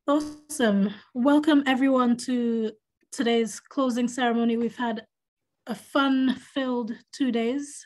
Awesome. Welcome everyone to today's closing ceremony. We've had a fun-filled 2 days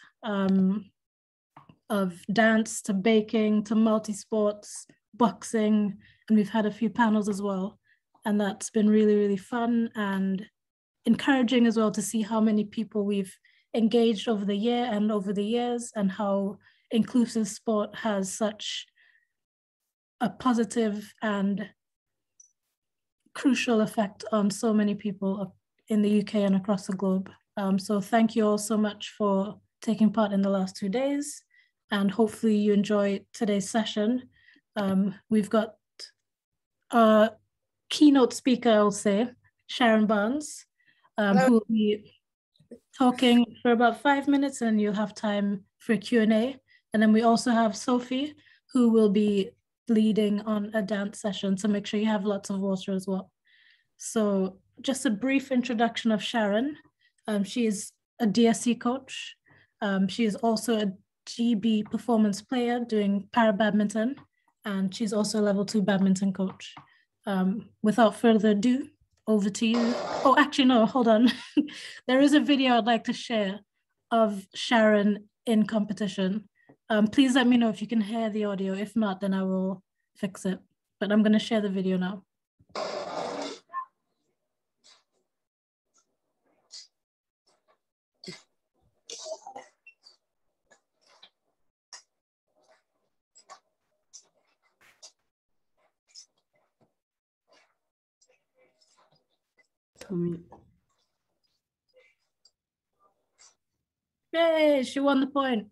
of dance to baking to multi-sports, boxing, and we've had a few panels as well. And that's been really, really fun and encouraging as well to see how many people we've engaged over the year and over the years, and how inclusive sport has such a positive and crucial effect on so many people in the UK and across the globe. So thank you all so much for taking part in the last 2 days, and hopefully you enjoy today's session. We've got a keynote speaker, I'll say, Sharon Barnes, who will be talking for about 5 minutes, and you'll have time for Q&A. And then we also have Sophie, who will be leading on a dance session, so make sure you have lots of water as well. So just a brief introduction of Sharon. She is a DSC coach. She is also a GB performance player doing para-badminton, and she's also a level 2 badminton coach. Without further ado, over to you. Oh, actually, no, hold on. There is a video I'd like to share of Sharon in competition. Please let me know if you can hear the audio. If not, then I will fix it. But I'm going to share the video now. Yay, she won the point.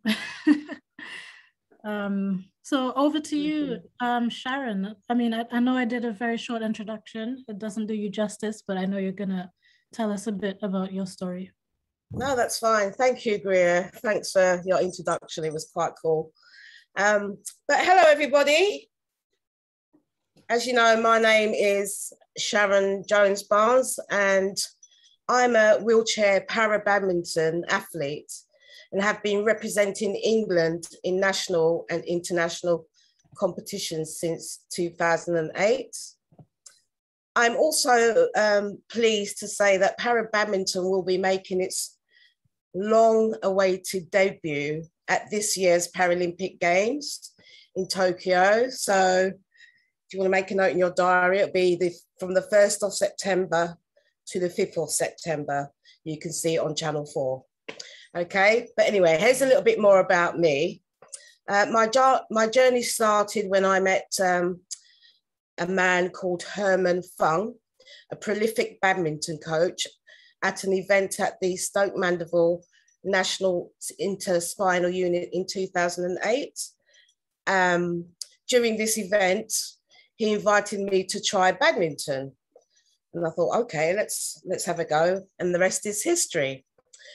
So over to you, Sharon. I mean, I know I did a very short introduction. It doesn't do you justice, but I know you're gonna tell us a bit about your story. No, that's fine. Thank you, Greer. Thanks for your introduction. It was quite cool. But hello, everybody. As you know, my name is Sharon Jones Barnes, and I'm a wheelchair para-badminton athlete and have been representing England in national and international competitions since 2008. I'm also pleased to say that para-badminton will be making its long-awaited debut at this year's Paralympic Games in Tokyo. So if you want to make a note in your diary, it'll be from the 1st of September to the 5th of September. You can see it on Channel 4. Okay, but anyway, here's a little bit more about me. My journey started when I met a man called Herman Fung, a prolific badminton coach, at an event at the Stoke Mandeville National Interspinal Unit in 2008. During this event, he invited me to try badminton. And I thought, okay, let's have a go. And the rest is history.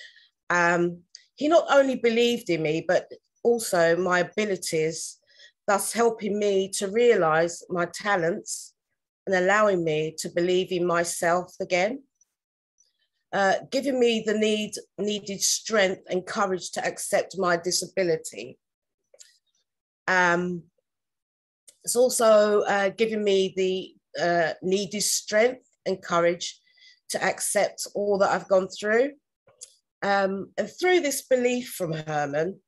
He not only believed in me, but also my abilities, thus helping me to realize my talents and allowing me to believe in myself again, giving me the needed strength and courage to accept my disability. It's also giving me the needed strength and courage to accept all that I've gone through. And through this belief from Herman,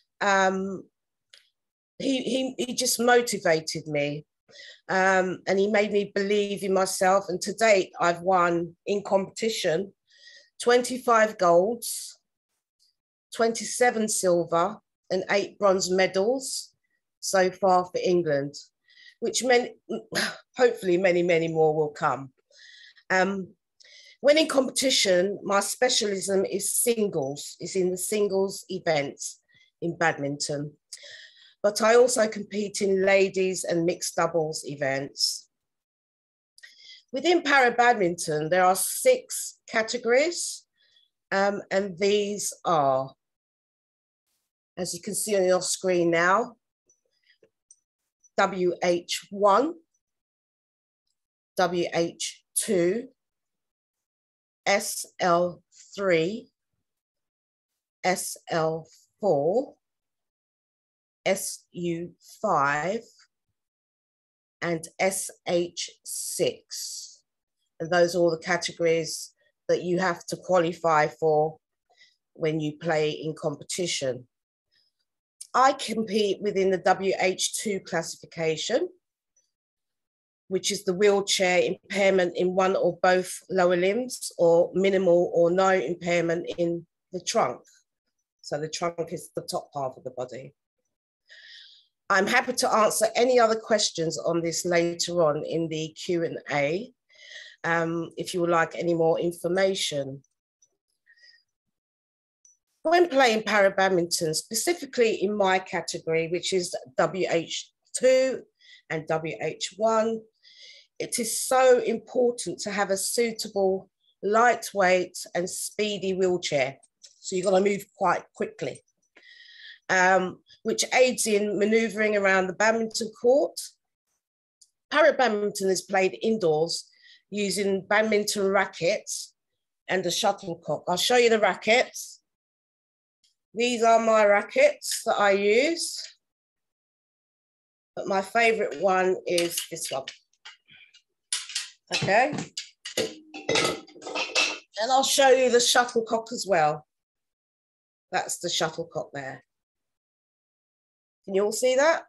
he just motivated me, and he made me believe in myself. And to date, I've won in competition 25 golds, 27 silver, and 8 bronze medals so far for England, which hopefully many, many more will come. When in competition, my specialism is singles, is in the singles events in badminton. But I also compete in ladies and mixed doubles events. Within para-badminton, there are 6 categories, and these are, as you can see on your screen now, WH1, WH2, SL3, SL4, SU5, and SH6. And those are all the categories that you have to qualify for when you play in competition. I compete within the WH2 classification, which is the wheelchair impairment in one or both lower limbs, or minimal or no impairment in the trunk. So the trunk is the top half of the body. I'm happy to answer any other questions on this later on in the Q&A, if you would like any more information. When playing para-badminton, specifically in my category, which is WH2 and WH1, it is so important to have a suitable, lightweight and speedy wheelchair. So you've got to move quite quickly, which aids in manoeuvring around the badminton court. Para-badminton is played indoors using badminton rackets and a shuttlecock. I'll show you the rackets. These are my rackets that I use, but my favorite one is this one. Okay. And I'll show you the shuttlecock as well. That's the shuttlecock there. Can you all see that?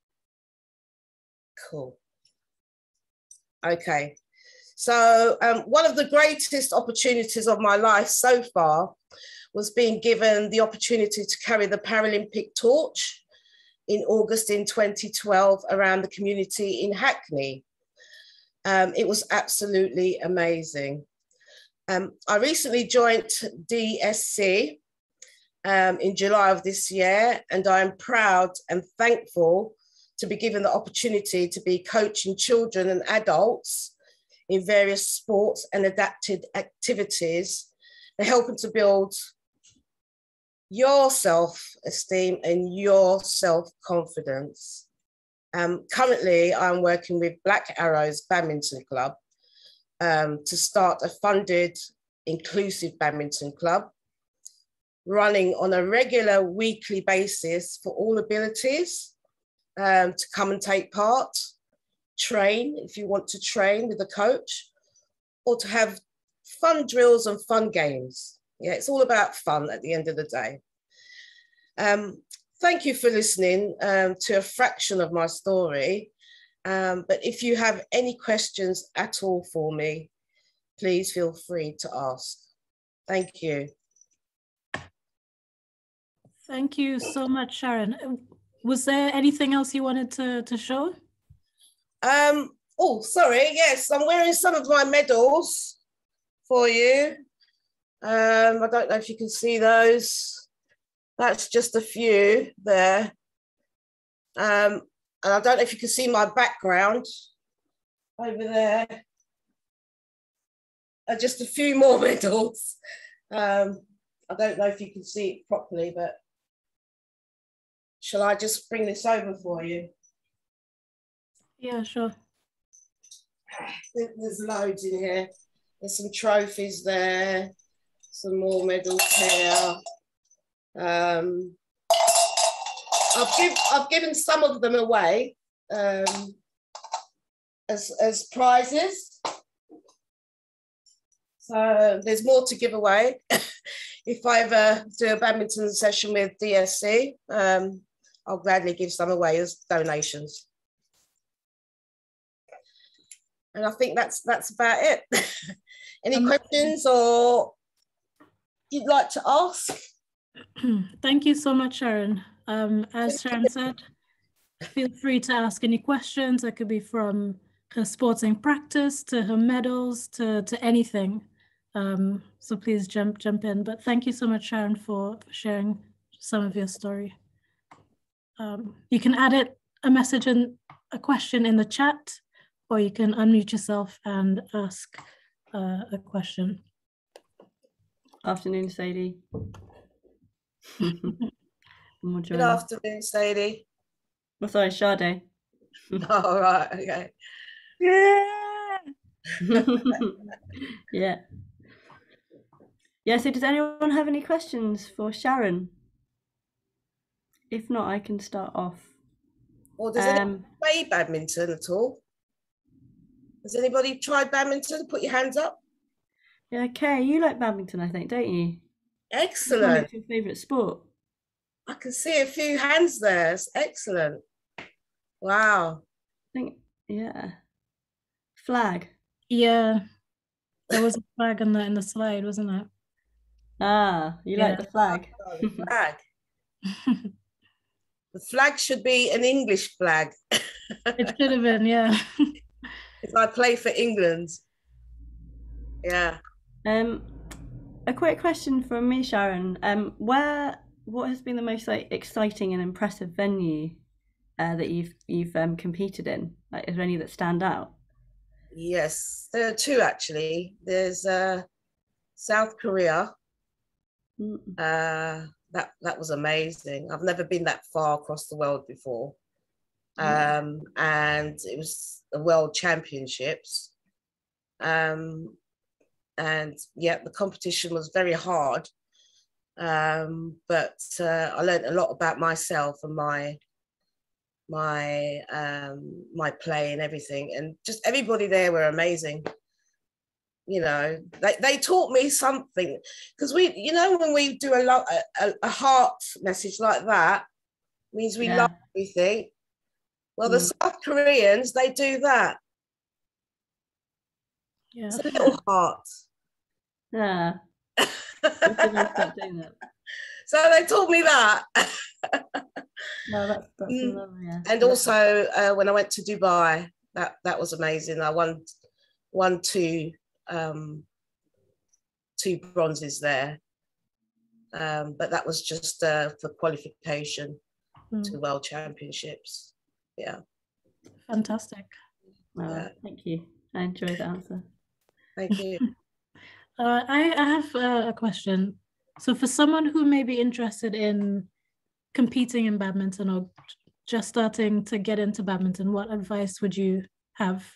Cool. Okay. So one of the greatest opportunities of my life so far was being given the opportunity to carry the Paralympic torch in August in 2012 around the community in Hackney. It was absolutely amazing. I recently joined DSC in July of this year, and I'm proud and thankful to be given the opportunity to be coaching children and adults in various sports and adapted activities, and helping to build your self-esteem and your self-confidence. Currently, I'm working with Black Arrows Badminton Club to start a funded, inclusive badminton club, running on a regular weekly basis for all abilities to come and take part, train if you want to train with a coach, or to have fun drills and fun games. Yeah, it's all about fun at the end of the day. Thank you for listening to a fraction of my story. But if you have any questions at all for me, please feel free to ask. Thank you. Thank you so much, Sharon. Was there anything else you wanted to show? Oh, sorry. Yes, I'm wearing some of my medals for you. I don't know if you can see those. That's just a few there. And I don't know if you can see my background over there. Just a few more medals. I don't know if you can see it properly, but shall I just bring this over for you? Yeah, sure. There's loads in here. There's some trophies there, some more medals here. I've given some of them away as prizes. So there's more to give away. If I ever do a badminton session with DSC, I'll gladly give some away as donations. And I think that's about it. Any questions or you'd like to ask? Thank you so much, Sharon. As Sharon said, feel free to ask any questions. That could be from her sporting practice to her medals to anything. So please jump in. But thank you so much, Sharon, for sharing some of your story. You can add a message and a question in the chat, or you can unmute yourself and ask a question. Afternoon, Sadie. Good afternoon, Sadie. Oh, sorry, Sade. Oh, right, okay. Yeah. Yeah. Yeah, so does anyone have any questions for Sharon? If not, I can start off. Or does anyone play badminton at all? Has anybody tried badminton? Put your hands up. Yeah, Kay, you like badminton, I think, don't you? Excellent. It's your favourite sport. I can see a few hands there. It's excellent. Wow. I think, yeah. Flag. Yeah, there was a flag in the slide, wasn't it? Ah, you like the flag. Oh, the flag. The flag should be an English flag. It should have been, yeah. If I play for England. Yeah. A quick question from me, Sharon. What has been the most exciting and impressive venue that you've competed in? Like, is there any that stand out? Yes, there are two actually. There's South Korea. That was amazing. I've never been that far across the world before. And it was the World Championships. And yeah, the competition was very hard. But I learned a lot about myself and my play and everything, and just everybody there were amazing. You know, they taught me something, because when we do a heart message like that, means we love everything. Well, the South Koreans, they do that. Yeah. It's a little heart. Yeah. Stop doing that. So they taught me that. No, that's lovely, yeah. And also when I went to Dubai, that was amazing. I won two bronzes there, but that was just for qualification to World Championships. Yeah. Fantastic. Thank you. I enjoyed the answer. Thank you. I have a question. So for someone who may be interested in competing in badminton or just starting to get into badminton, what advice would you have?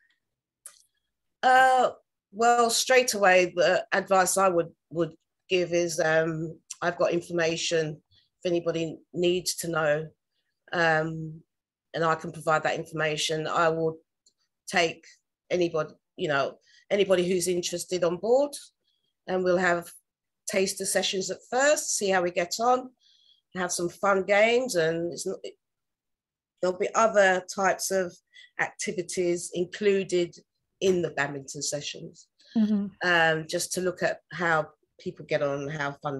Well, straight away, the advice I would give is I've got information if anybody needs to know, and I can provide that information. I will take anybody who's interested on board, and we'll have taster sessions at first, see how we get on, have some fun games, and there'll be other types of activities included in the badminton sessions, just to look at how people get on, how fun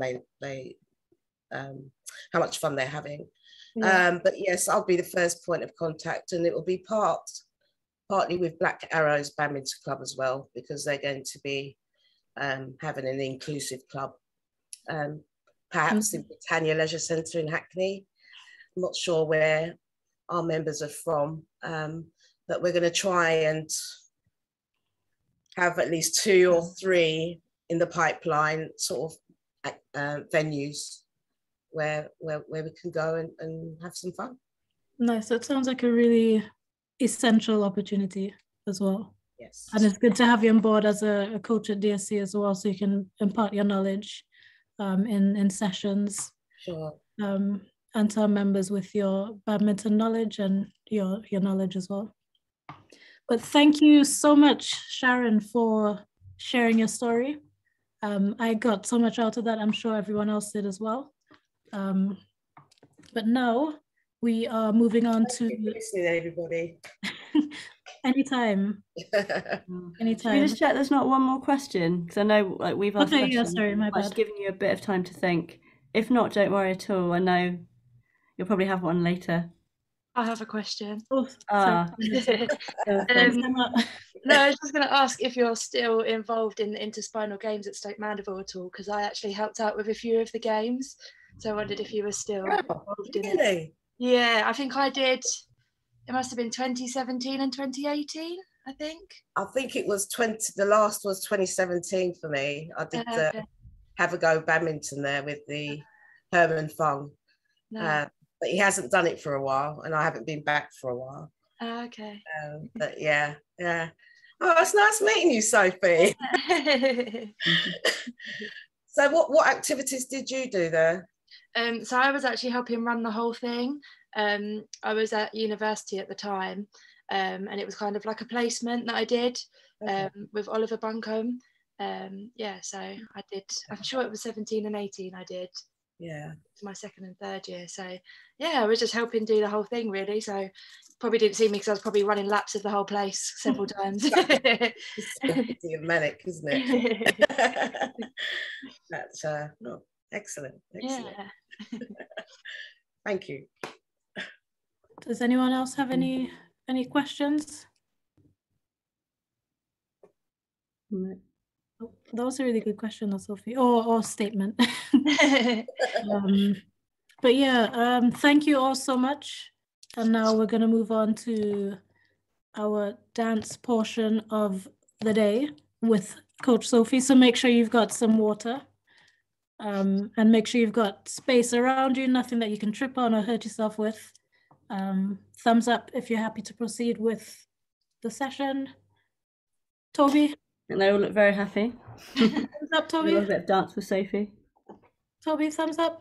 how much fun they're having. But yes, I'll be the first point of contact, and it will be partly with Black Arrows Badminton Club as well, because they're going to be having an inclusive club, perhaps in Britannia Leisure Centre in Hackney. I'm not sure where our members are from, but we're going to try and have at least 2 or 3 in the pipeline, sort of venues where we can go and have some fun. Nice. That sounds like a really essential opportunity as well. Yes. And it's good to have you on board as a coach at DSC as well, so you can impart your knowledge in sessions. Sure. And to our members with your badminton knowledge and your knowledge as well. But thank you so much, Sharon, for sharing your story. I got so much out of that. I'm sure everyone else did as well. But now we are moving on to listening, everybody. Anytime. Anytime. Can we just check there's not one more question? Because I know we've asked questions. Yeah, sorry, my bad. Just giving you a bit of time to think. If not, don't worry at all. I know you'll probably have one later. I have a question. Oh, no, I was just going to ask if you're still involved in the interspinal games at Stoke Mandeville at all, because I actually helped out with a few of the games. So I wondered if you were still involved in it. Yeah, I think I did. It must have been 2017 and 2018, I think. I think it was the last was 2017 for me. I did have a go badminton there with the Herman Fung. No. But he hasn't done it for a while, and I haven't been back for a while. Okay. But yeah. Oh, it's nice meeting you, Sophie. So what activities did you do there? So I was actually helping run the whole thing. I was at university at the time, and it was kind of like a placement that I did with Oliver Buncombe. So I did, I'm sure it was 17 and 18 I did. Yeah. It's my second and third year. So yeah, I was just helping do the whole thing really. So probably didn't see me because I was probably running laps of the whole place several times. It's manic, isn't it? That's excellent. Yeah. Thank you. Does anyone else have any questions? No. Oh, that was a really good question, Sophie, or statement. But yeah, thank you all so much. And now we're going to move on to our dance portion of the day with Coach Sophie. So make sure you've got some water, and make sure you've got space around you, nothing that you can trip on or hurt yourself with. Thumbs up if you're happy to proceed with the session. Toby? And they all look very happy. Thumbs up, Toby. A little bit of dance with Sophie. Toby, thumbs up.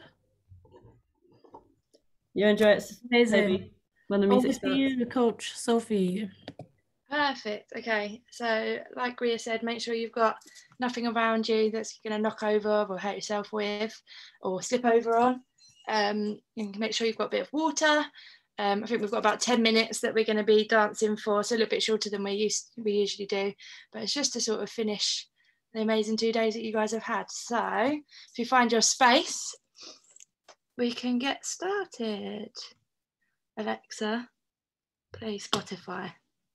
You enjoy it, Amazing. Toby, when the music starts. Over to you, Coach Sophie. Perfect. Okay, so like Ria said, make sure you've got nothing around you that's going to knock over or hurt yourself with or slip over on. And make sure you've got a bit of water. I think we've got about 10 minutes that we're going to be dancing for, so a little bit shorter than we usually do, but it's just to sort of finish the amazing 2 days that you guys have had. So if you find your space, we can get started. Alexa, play Spotify.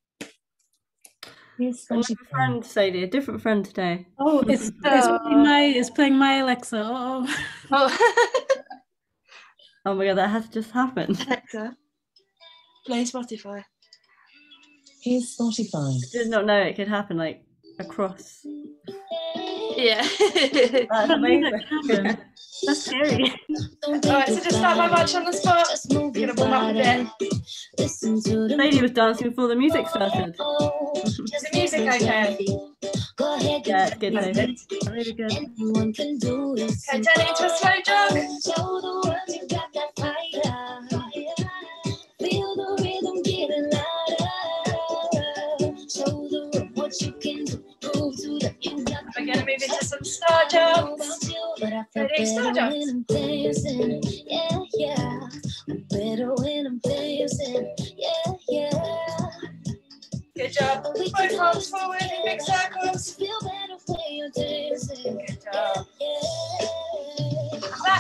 Yes, a friend, Sadie, a different friend today. Oh, it's playing my Alexa. Oh. Oh my god, that has just happened. Alexa, play Spotify. Here's Spotify. I did not know it could happen like across. Yeah. That's amazing. That's scary. Alright, so just start my march on the spot. We're gonna warm up a bit. Lady was dancing before the music started. Is the music okay? Yeah, it's good though. Really good. Okay, turn it into a slow jog. Feel the rhythm getting louder. Show the world what you can do. Prove to them you got. We're gonna move into some star jumps. Ready, star jumps. Yeah, yeah. I'm better when I'm dancing. Yeah, yeah. Good job. Both arms forward in big circles. Feel better when you're dancing. Good job. Yeah. Back.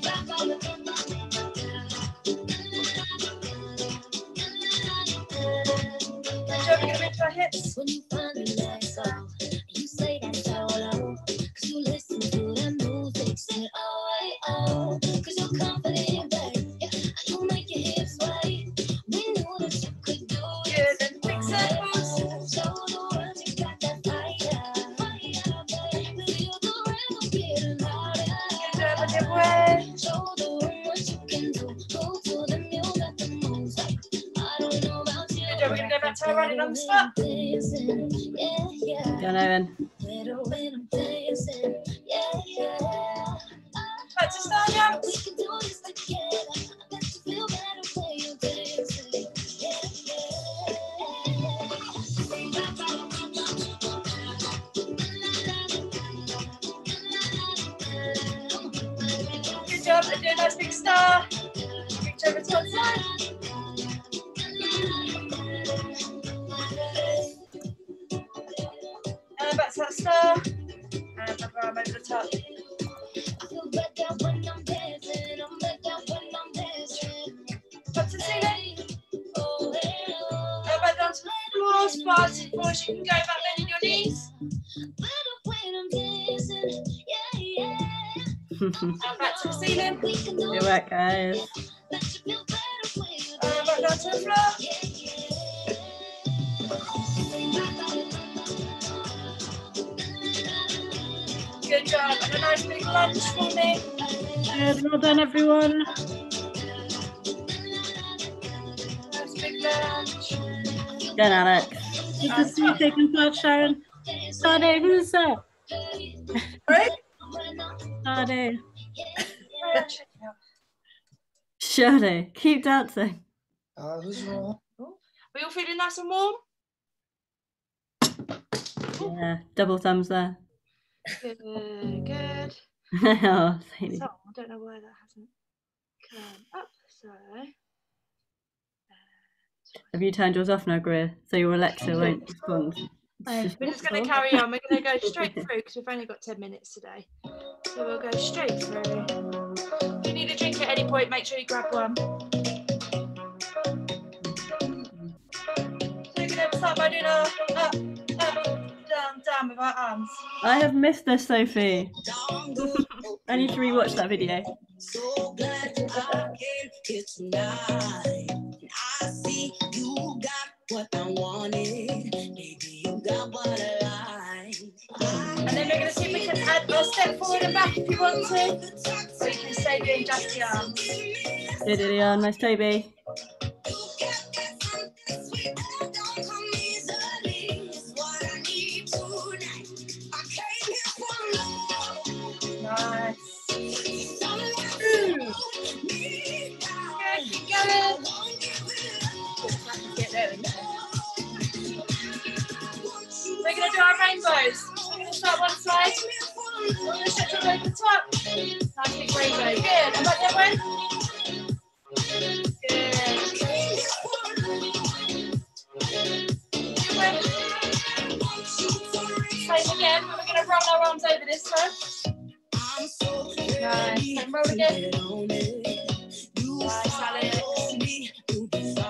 Good job. We're gonna move to our hips. When you find a nice song, you say that's so low. Cause you listen to the music, say oh, cause you're confident, babe. Yeah, you make your hips sway. We knew that you could do it. Good, and big circles. Show the world you got that fire, babe. Feel the rhythm getting louder. Good job with your way. Show the world what you can do. Move to the music, got the moves. I don't know about you. Good job. We're gonna go back to our running on the spot. Yeah, yeah. Don't know then. Better when I'm dancing. Yeah, yeah. Back to star jumps. We can do this together. I bet you feel better when you're dancing. Yeah, yeah. Good job. And do a nice big star. Reach over to one side. And back to that star. And back around over the top. I feel better when I'm dancing. I'm better when I'm dancing. Up to the ceiling. Oh, yeah. And back down to the floor. Spots. Of course, you can go back bending your knees. Better when I'm dancing. Yeah, yeah. And back to the ceiling. We can do Good work, guys. Bet you feel better when you're And back down to the floor. yeah, yeah. Good job. And a nice big lunge for me. Good. Well done, everyone. Nice big lunge. Good, Alex. Good to see you taking part, Sharon. Sade, who's that? Right? Sade. Surely. Keep dancing. Who's wrong? We all feeling nice and warm? Yeah, double thumbs there. Good, good. Oh, Sadie. So, I don't know why that hasn't come up. So, Have you turned yours off now, Greer? So your Alexa won't respond? we're just going to carry on. We're going to go straight through because we've only got 10 minutes today. So we'll go straight through. If you need a drink at any point, make sure you grab one. So we're going to start by doing a up, down, down with our arms. I have missed this, Sophie. I need to rewatch that video. So glad I came here tonight. I see you got what I wanted. Maybe you got what I like. And then we're going to see if we can add a step forward and back if you want to. Or you can stay doing just the arms. Good, Lillian. Nice, Toby. Nice. We're going to do our rainbows. We're going to start one side. We're going to stretch all the way to the top. Nice big rainbow. Good. And back the other way. Good. Same again. We're going to roll our arms over this time. Nice. And roll again. Nice, Alex. Good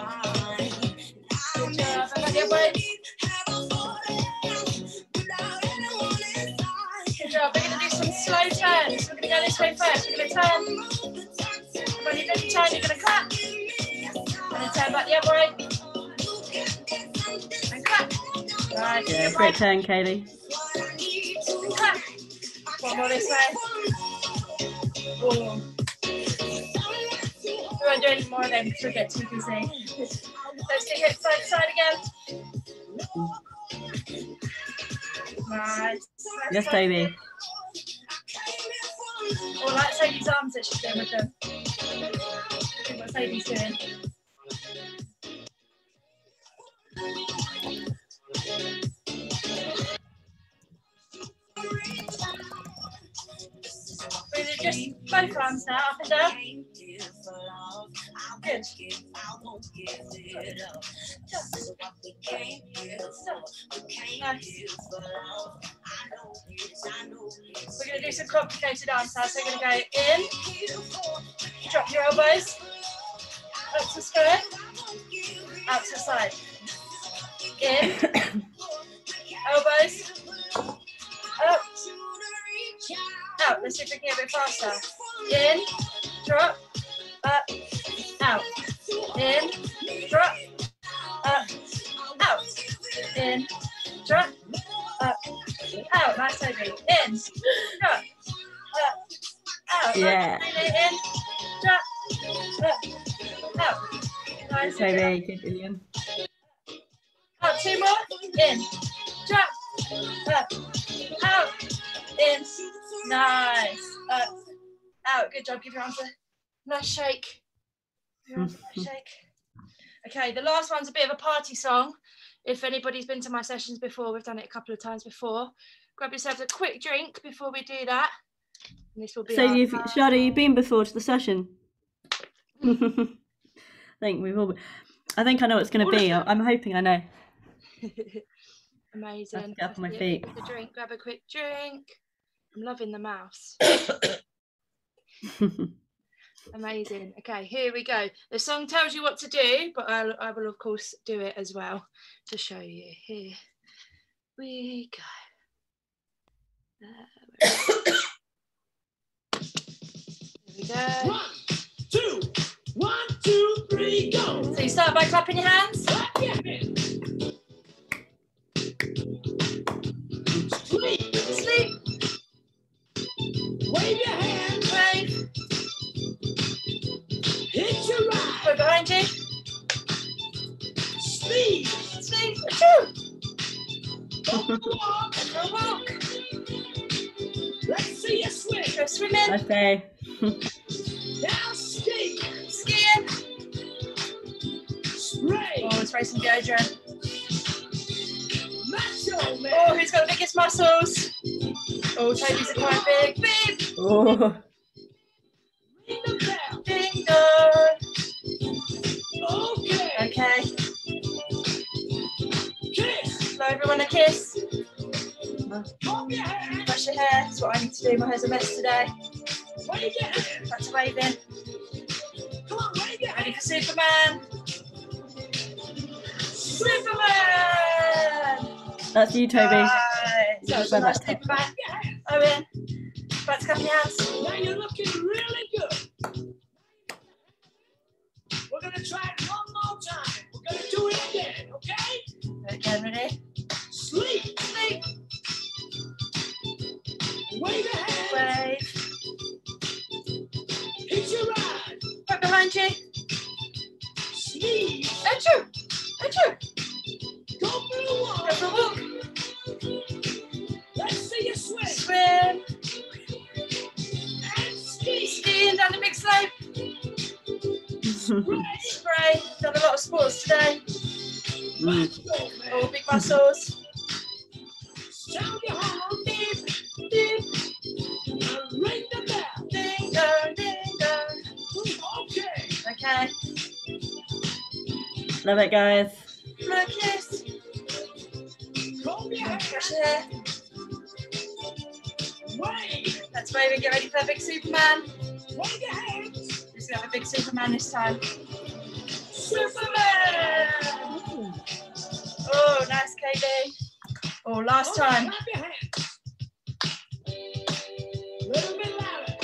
job. And back the other way. Good job. We're going to do some slow turns. We're going to go this way first. We're going to turn. When you're going to turn, you're going to clap. And then turn back the other way. And clap. Right. Yeah, great turn, Kaylee. Clap. One more this way. Boom. We won't do any more of them because we'll get too busy. Let's take it side to side again. Nice. Yes, Toby. Oh, that's Sadie's arms that she's doing with them. Look what Sadie's doing. We're going to just both arms now, up and down. Good. Nice. We're going to do some complicated arms now. So we're going to go in, drop your elbows, up to square, out to the side. In, elbows, up, out. Let's see if we can get a bit faster. In, drop, up, out. In, drop, up, out. In, drop, up, out. Nice, Toby. In, drop, up, out. Yeah. In, drop, up, out. Nice, Toby. Good, Lillian. Out. Two more. In, drop, up, out. In, nice. Up, out. Good job. Give your arms a nice shake. Give your arms a nice shake. Okay, the last one's a bit of a party song. If anybody's been to my sessions before, we've done it a couple of times before. Grab yourselves a quick drink before we do that. And this will be So, Shadi, you've been before to the session? I think we've all been. I think I know what it's going to be. I'm hoping I know. Amazing. I have to get up on my feet. Grab a quick drink. I'm loving the mouse. Amazing. Okay, here we go. The song tells you what to do, but I will of course do it as well to show you. Here we go. Here we go. 1, 2, 3, go. So you start by clapping your hands. Sleep. Wave your hand. Wave. Hit your right. Put behind you. Speed. Sleep. Walk. Walk. Let's see you swim. Go swimming. Okay. Now ski. Ski. spray some deodorant. Oh, who's got the biggest muscles? Oh, Toby's are quite big. Beep. Oh. Ding dong. Okay. Blow everyone a kiss. Brush your hair. That's what I need to do. My hair's a mess today. Back to waving. Ready for Superman? Superman! That's you, Toby. Nice. That was a nice Superman. Owen, back to cupping your hands. Now you're looking really good. We're going to try it one more time. We're going to do it again, okay? Again, ready? Sleep. Sleep. Wave a hand. Wave. Hit your ride. Right behind you. Sneeze. Achoo! Achoo! Go for a walk. Go for a walk. Let's see you swim. Swim. And ski. Skiing down the big slope. Spray. Done a lot of sports today. Oh, big muscles. Sound your horn. Beep, beep. And ring the bell. Ding dong, ding dong. Okay. Okay. Love it, guys. Blow a kiss. Comb your hair. Brush your hair. Wave. That's wave and get ready for a big Superman. Wave your hands. Who's got a big Superman this time? Superman! Oh, nice, KB. Oh, last time. Clap your hands. Little bit louder.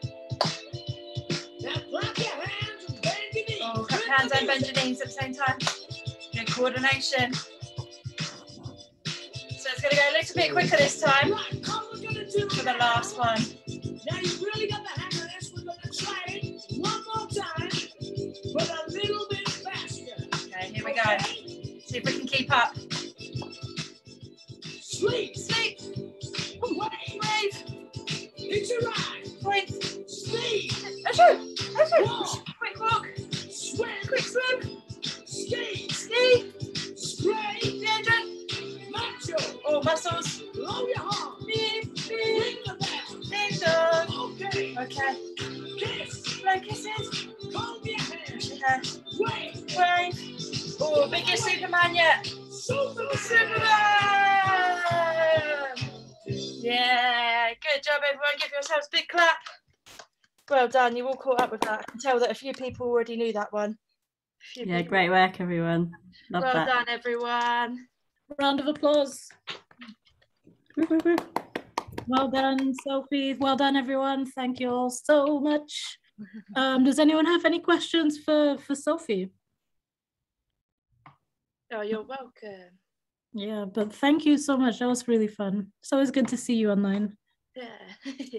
Now clap your hands and bend your knees. Oh, clap your hands and bend your knees at the same time. Good coordination. So it's going to go a little bit quicker this time Right, all we're gonna do for the last one. Now you've really got the hang of this. We're gonna try it one more time, but a little bit faster. Okay, here we go. See if we can keep up. Sleep. Sleep. Wave. Wave. Hit your ride. Point. Sneeze. Achoo! Achoo! Walk. Quick walk. Swim. Quick swim. Ski. Ski. Spray. Deodorant. Macho. Oh, muscles. Blow your horn. Beep, beep. Ring the bell. Ding dong. Okay. Okay. Kiss. Blow kisses. Comb your hair. Brush your hair. Wave. Wave. Oh, biggest Superman yet. Superman! Yeah, good job, everyone. Give yourselves a big clap. Well done. You all caught up with that. I can tell that a few people already knew that one. Yeah, great work, everyone. Love well that. done, everyone. Round of applause. Well done, Sophie. Well done, everyone. Thank you all so much. Does anyone have any questions for Sophie? Oh, you're welcome. Yeah, but thank you so much. That was really fun. It's always good to see you online. Yeah.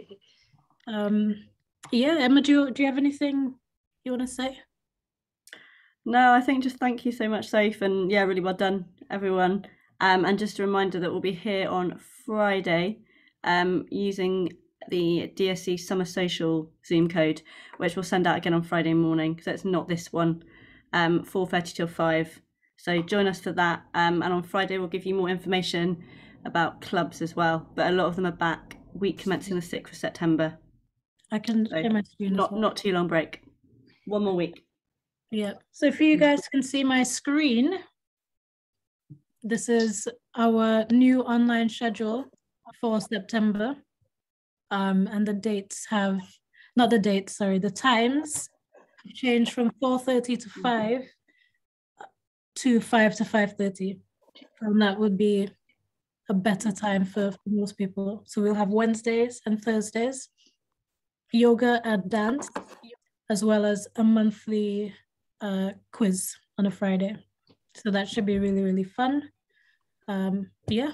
Yeah, Emma, do you have anything you want to say? No, I think just thank you so much, Soph, and yeah, really well done, everyone. And just a reminder that we'll be here on Friday using the DSC Summer Social Zoom code, which we'll send out again on Friday morning, so it's not this one, 4:30 till 5. So join us for that. And on Friday, we'll give you more information about clubs as well, but a lot of them are back week commencing the 6th of September. I can share my screen. Not too long break. One more week. Yeah. So if you guys can see my screen, this is our new online schedule for September. And the dates have, not the dates, sorry, the times have changed from 4:30 to 5 to 5 to 5:30. And that would be a better time for most people. So we'll have Wednesdays and Thursdays, yoga and dance, as well as a monthly quiz on a Friday. So that should be really, really fun. Yeah.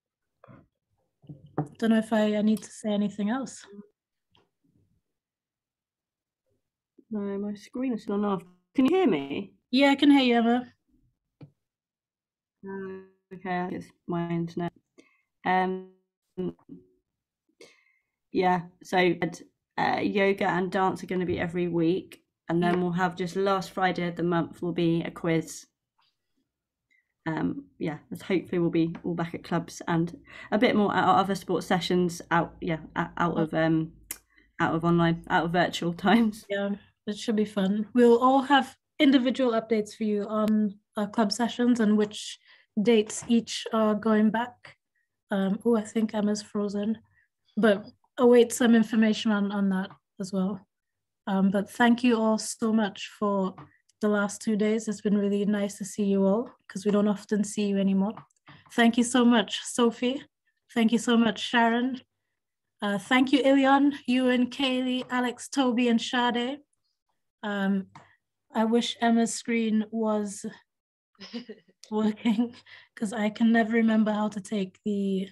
Don't know if I need to say anything else. No, my screen is still off. Can you hear me? Yeah, I can hear you, Emma. Okay, it's my internet. Yeah, so yoga and dance are going to be every week, and then we'll have just last Friday of the month will be a quiz. yeah, as hopefully we'll be all back at clubs and a bit more at our other sports sessions out of online, out of virtual times. Yeah, it should be fun. We'll all have individual updates for you on our club sessions and which dates each are going back. I think Emma's frozen, but await some information on that as well. But thank you all so much for the last 2 days. It's been really nice to see you all because we don't often see you anymore. Thank you so much, Sophie. Thank you so much, Sharon. Thank you, Ilion, Ewan, Kaylee, Alex, Toby, and Sade. I wish Emma's screen was working because I can never remember how to take the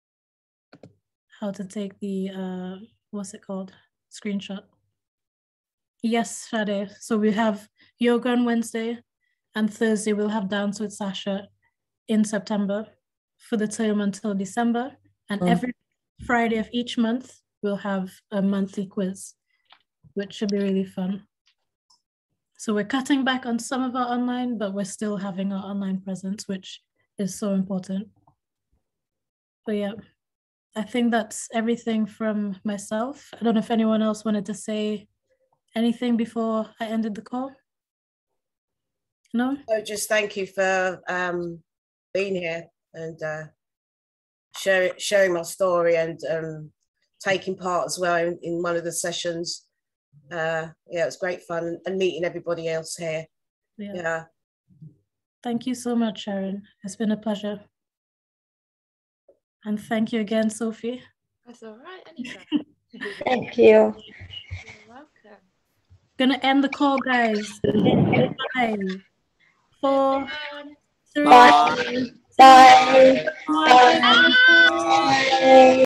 what's it called? Screenshot. Yes, Sade. So we have yoga on Wednesday and Thursday we'll have Dance with Sasha in September for the term until December. And every Friday of each month, we'll have a monthly quiz, which should be really fun. So we're cutting back on some of our online, but we're still having our online presence, which is so important. But yeah, I think that's everything from myself. I don't know if anyone else wanted to say anything before I ended the call. No? So just thank you for being here and sharing my story and taking part as well in one of the sessions. Yeah, it was great fun and meeting everybody else here. Yeah. Thank you so much, Sharon. It's been a pleasure. And thank you again, Sophie. That's all right, anytime. Thank you. You're welcome. Gonna end the call, guys. 5, 4, 3, Bye. Bye. Bye.